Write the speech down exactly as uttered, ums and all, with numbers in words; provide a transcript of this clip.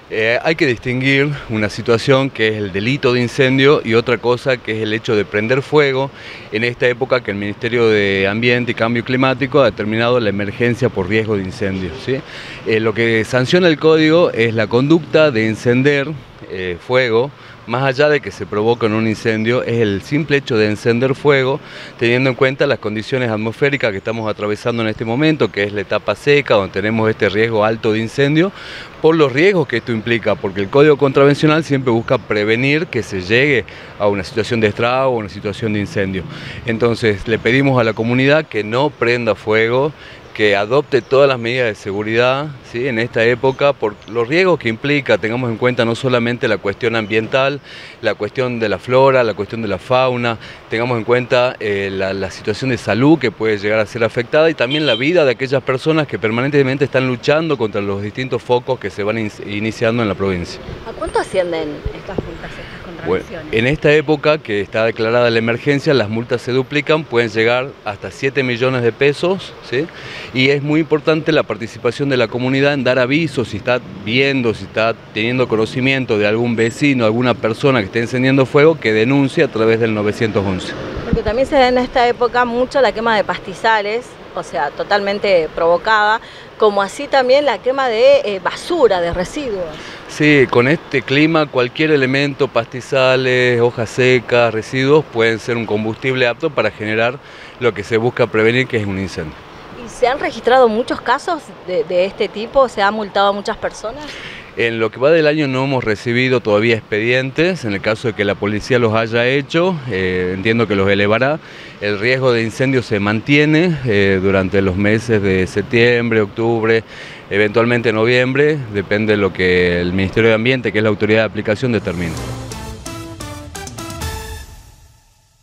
Eh, hay que distinguir una situación que es el delito de incendio y otra cosa que es el hecho de prender fuego en esta época que el Ministerio de Ambiente y Cambio Climático ha determinado la emergencia por riesgo de incendio, ¿sí? Eh, lo que sanciona el código es la conducta de encender eh, fuego, más allá de que se provoque un incendio, es el simple hecho de encender fuego, teniendo en cuenta las condiciones atmosféricas que estamos atravesando en este momento, que es la etapa seca, donde tenemos este riesgo alto de incendio, por los riesgos que esto implica, porque el Código Contravencional siempre busca prevenir que se llegue a una situación de estrago o una situación de incendio. Entonces, le pedimos a la comunidad que no prenda fuego, que adopte todas las medidas de seguridad, ¿sí?, en esta época, por los riesgos que implica. Tengamos en cuenta no solamente la cuestión ambiental, la cuestión de la flora, la cuestión de la fauna, tengamos en cuenta eh, la, la situación de salud que puede llegar a ser afectada y también la vida de aquellas personas que permanentemente están luchando contra los distintos focos que se van in iniciando en la provincia. ¿A cuánto ascienden estas multas, estas contravenciones? Bueno, en esta época que está declarada la emergencia, las multas se duplican, pueden llegar hasta siete millones de pesos, ¿sí? Y es muy importante la participación de la comunidad en dar avisos, si está viendo, si está teniendo conocimiento de algún vecino, alguna persona que esté encendiendo fuego, que denuncie a través del nueve once. Porque también se da en esta época mucho la quema de pastizales, o sea, totalmente provocada, como así también la quema de eh, basura, de residuos. Sí, con este clima cualquier elemento, pastizales, hojas secas, residuos, pueden ser un combustible apto para generar lo que se busca prevenir, que es un incendio. ¿Y se han registrado muchos casos de, de este tipo? ¿Se ha multado a muchas personas? En lo que va del año no hemos recibido todavía expedientes, en el caso de que la policía los haya hecho, eh, entiendo que los elevará. El riesgo de incendio se mantiene eh, durante los meses de septiembre, octubre, eventualmente noviembre, depende de lo que el Ministerio de Ambiente, que es la autoridad de aplicación, determine.